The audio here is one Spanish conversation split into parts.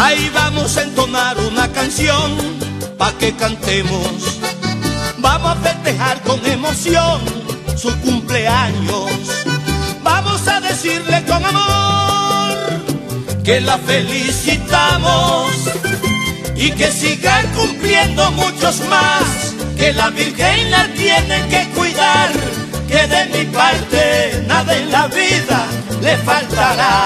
Ahí vamos a entonar una canción pa' que cantemos. Vamos a festejar con emoción su cumpleaños. Vamos a decirle con amor que la felicitamos y que sigan cumpliendo muchos más, que la Virgen la tiene que cuidar, que de mi parte nada en la vida le faltará.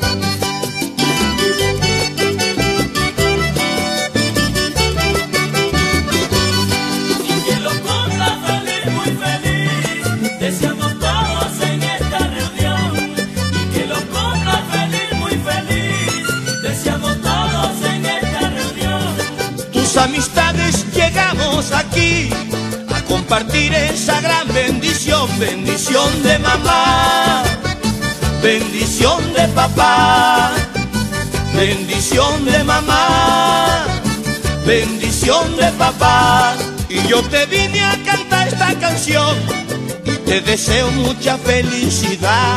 Amistades llegamos aquí a compartir esa gran bendición, bendición de mamá, bendición de papá, bendición de mamá, bendición de papá. Y yo te vine a cantar esta canción y te deseo mucha felicidad.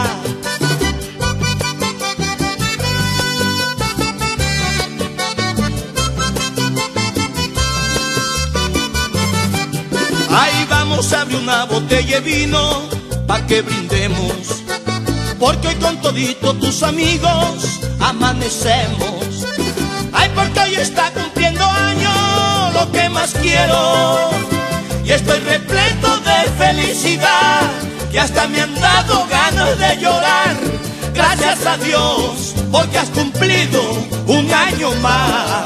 Ahí vamos a abrir una botella de vino pa' que brindemos, porque hoy con toditos tus amigos amanecemos. Ay, porque hoy está cumpliendo años lo que más quiero, y estoy repleto de felicidad, que hasta me han dado ganas de llorar. Gracias a Dios, porque has cumplido un año más.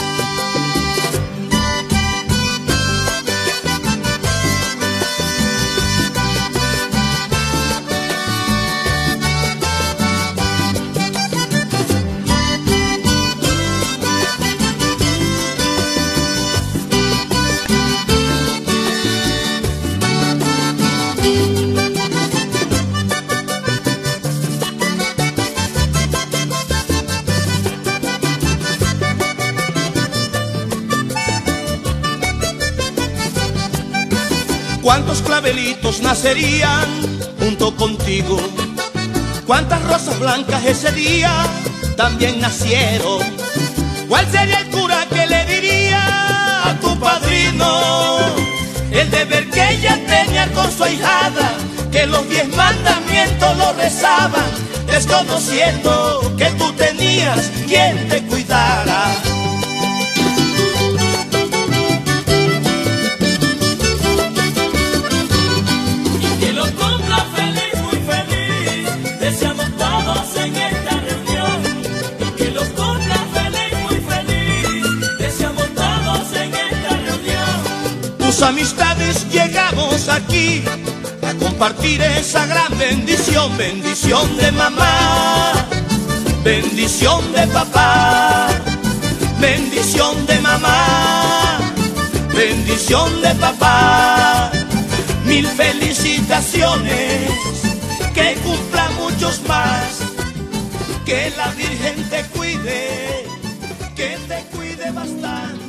¿Cuántos clavelitos nacerían junto contigo? ¿Cuántas rosas blancas ese día también nacieron? ¿Cuál sería el cura que le diría a tu padrino el deber que ella tenía con su ahijada, que los 10 mandamientos lo rezaban, desconociendo que tú tenías quien te cuidara? Amistades llegamos aquí a compartir esa gran bendición, bendición de mamá, bendición de papá, bendición de mamá, bendición de papá. Mil felicitaciones, que cumpla muchos más, que la Virgen te cuide, que te cuide bastante.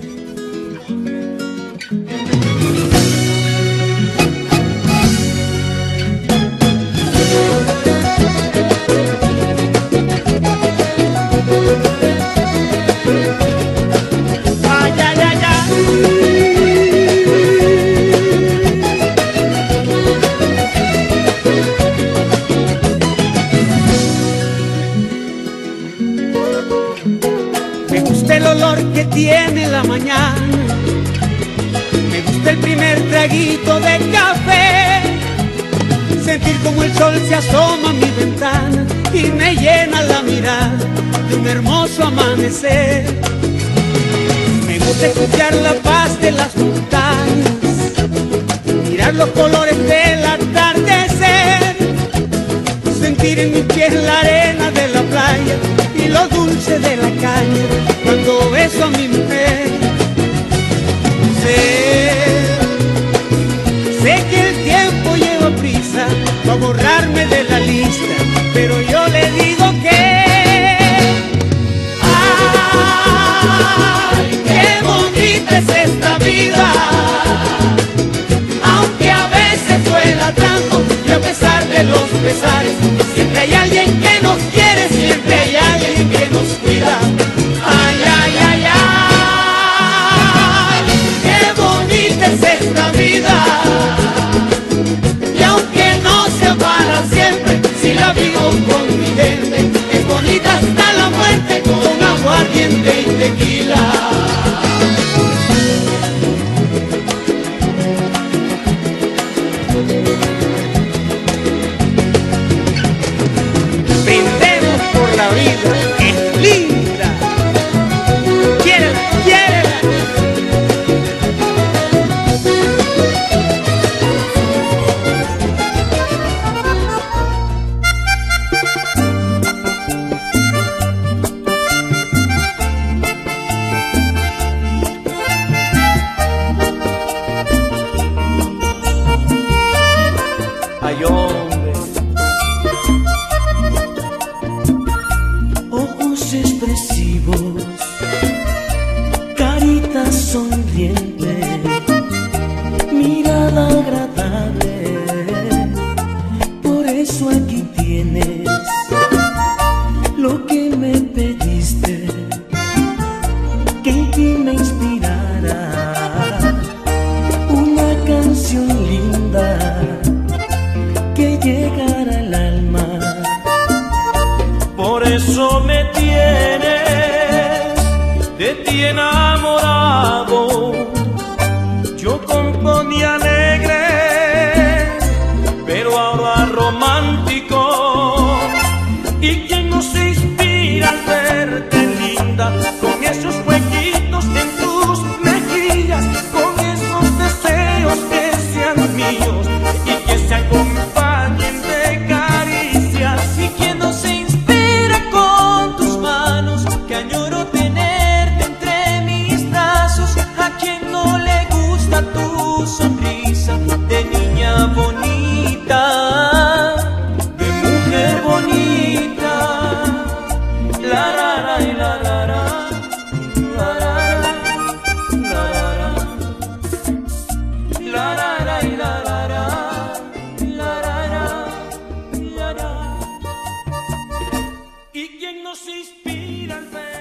Me gusta el olor que tiene la mañana, me gusta el primer traguito de café, sentir como el sol se asoma a mi ventana y me llena la mirada de un hermoso amanecer. Me gusta escuchar la paz de las montañas, mirar los colores del atardecer, sentir en mis pies la arena de la playa y lo dulce de la caña cuando beso a mi mujer. Sé que el tiempo lleva prisa para borrarme de la lista, pero yo le digo que ¡ay, qué bonita es esta vida! Aunque a veces duela tanto y a pesar de los pesares, siempre hay alguien que nos quiere, siempre hay alguien que nos cuida. tequila. Brindemos por la vida, es linda. Quiérela, quiérela. Ay, hombre, ojos expresivos, carita sonriente, mirada agradable. Por eso aquí tienes lo que me pediste, que en ti me inspirara una canción linda que llegara al alma. por eso me tienes de ti enamorado. Yo componía alegre, pero ahora romántico. ¿Y quién no se inspira al verte linda, con esos huequitos en tus mejillas, con esos deseos que sean míos y que se acompañen de caricias? ¿Y quién no se inspira con tus manos, que añoro tenerte entre mis brazos? ¿A quien no le gusta tu sonrisa de niña bonita, De mujer bonita, la ra ra y la ra ra, la ra ra, la ra ra, la ra ra y la ra ra, la ra ra, la ra. ¿y quién no se inspira al ver